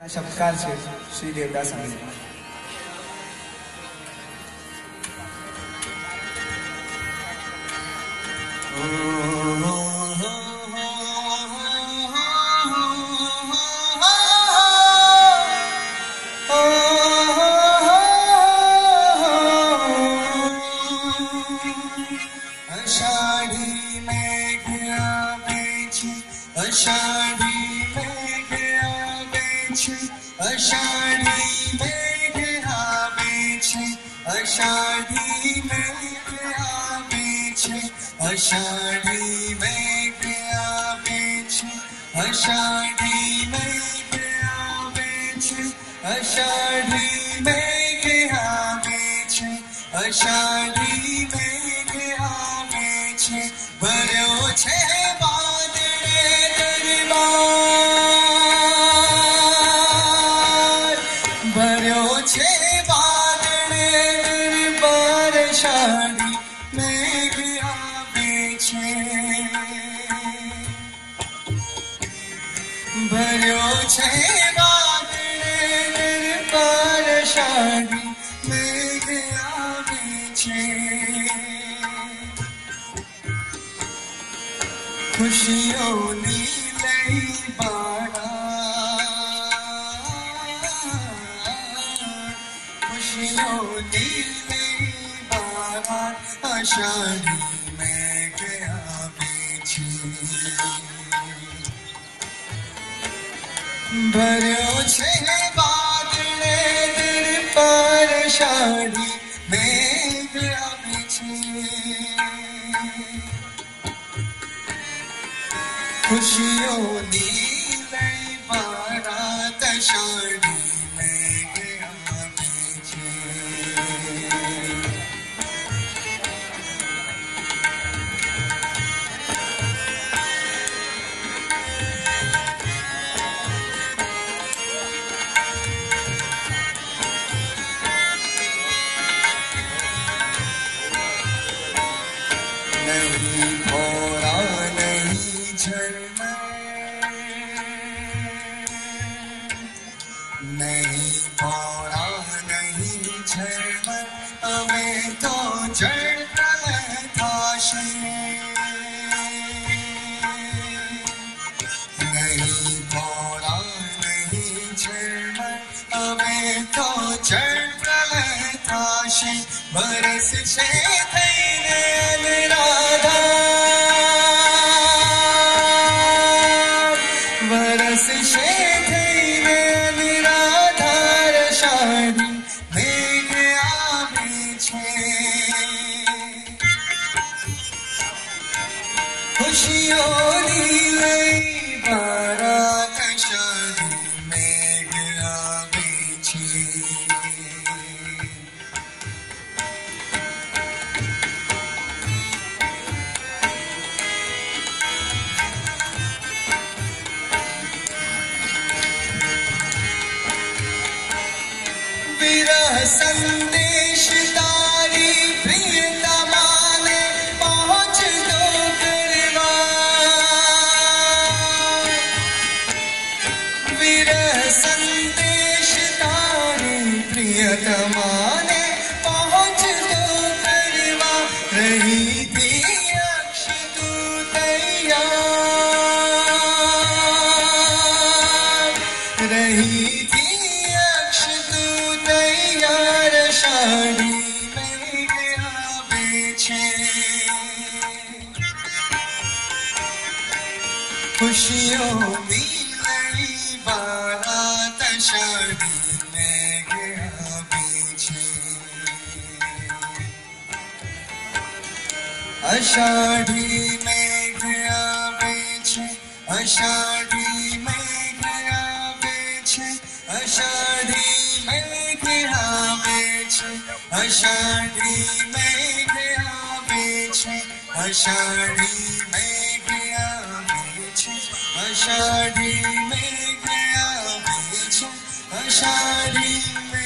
शब्दकार છે શ્રી દેવદાસ અમીર। अषाढ़ी मेघ आवे छे, अषाढ़ी मेघ आवे छे, अषाढ़ी मेघ आवे छे, अषाढ़ी मेघ आवे छे, अषाढ़ी मेघ आवे छे, अषाढ़ी मेघ आवे छे, अषाढ़ी मेघ आवे छे, अषाढ़ी मेघ आवे छे, भर्यो छे वादळे दरबार, भर्यो छे वादळे दरबार, अषाढ़ी मेघ आवे छे, भर्यो छे वादळे दरबार, अषाढ़ी मेघ आवे छे। खुशियों नी लई बारात, खुशियों नी लई बारात, अषाढ़ी मेघ आवे छे, भर्यो छे वादळे दरबार, अषाढ़ी मेघ आवे छे। खुशियों नी लई बारात, अषाढ़ी मेघ आवे छे। नहीं भोरा नहीं झरमर, नहीं भोरा नहीं झरमर, अमे तो जड़ता थाशे, नहीं भोरा नहीं झरमर, अमे तो जड़ता थाशे, बरस छे थईने निराधार, बरस छे थईने निराधार, अषाढ़ी मेघ आवे छे। खुशियों नी लई बारात, अषाढ़ी मेघ आवे छे। विरह संदेश तारी प्रियतमा ने पहुँच दो करवा, विरह संदेश तारी प्रियतमा ने पहुँच दो करवा, रही थी अक्ष तू तैयार, रही थी अक्ष तू तैयार, अषाढ़ी मेघ आवे छे। खुशियों नी लई बारात, अषाढ़ी मेघ आवे छे। अषाढ़ी मेघ आवे छे, अषाढ़ी मेघ आवे छे, अषाढ़ी मेघ आवे छे, अषाढ़ी मेघ आवे छे, अषाढ़ी मेघ आवे छे, अषाढ़ी मेघ आवे छे, अषाढ़ी